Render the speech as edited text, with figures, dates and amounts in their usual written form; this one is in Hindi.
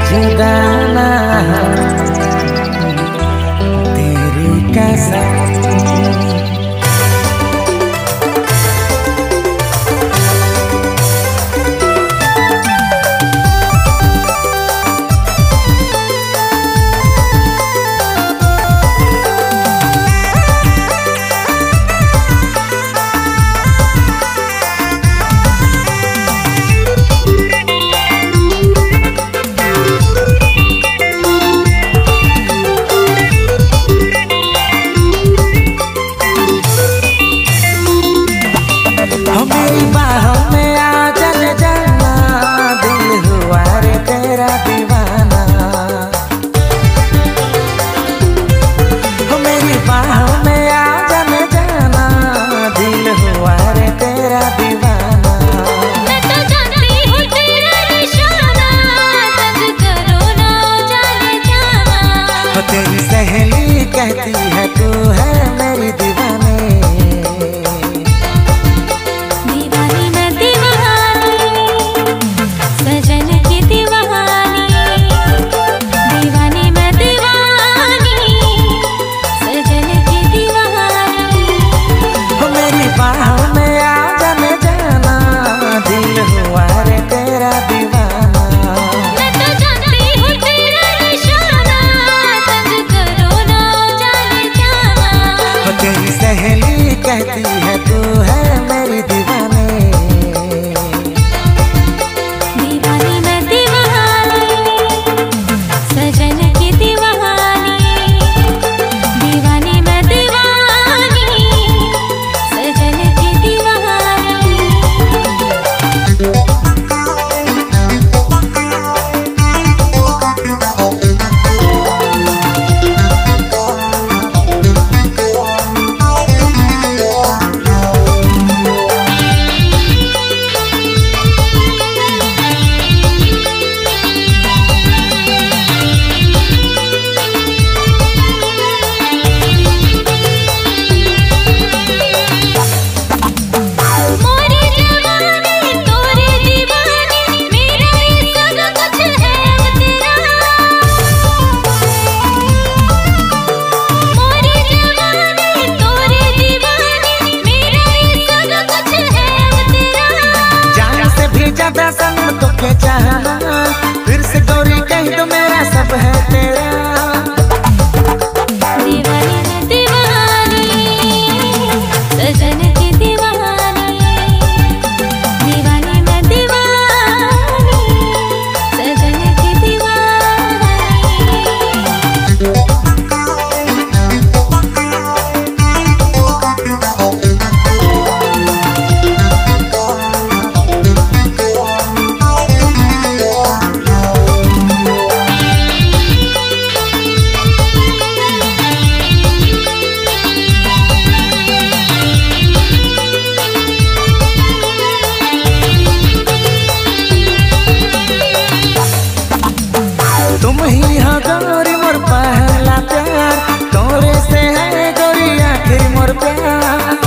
जुदा ना तेरी कसम। मेरी बाहों में आ चले जाना, दिल हुआ रे तेरा दीवाना। मेरी बाहों में आ चले जाना, दिल हुआ रे तेरा दीवाना। मैं तो जानती हूँ तेरा निशाना, तंग करो ना जाने जाना। तेरी सहेली कहती है तू है मेरी दीवानी। सहेली कहती है तू है मेरी दीवानी। दीवानी मैं दीवानी, सजन की दीवानी। दीवानी मैं दीवानी, सजन की दीवानी। ज्यादा संग तो के चाहना, फिर से गौरी कह दो मेरा सब है तेरा। दीवानी मैं दीवानी, सजन की दीवानी। दीवानी मैं दीवानी, सजन की दीवानी। तुम ही हो गौरी मोर पहला प्यार, तोरे से है गौरी आखिर मोर प्यार।